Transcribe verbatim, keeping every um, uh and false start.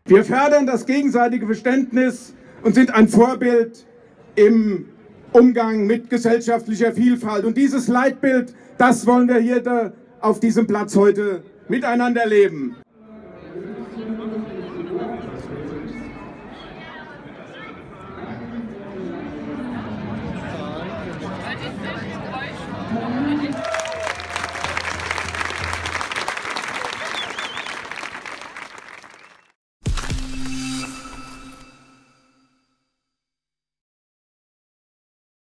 Wir fördern das gegenseitige Verständnis und sind ein Vorbild im Umgang mit gesellschaftlicher Vielfalt. Und dieses Leitbild, das wollen wir hier da auf diesem Platz heute miteinander leben.